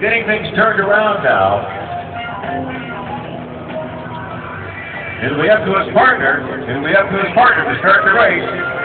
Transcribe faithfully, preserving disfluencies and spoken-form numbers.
getting things turned around now. It'll be up to his partner. It'll be up to his partner to start the race.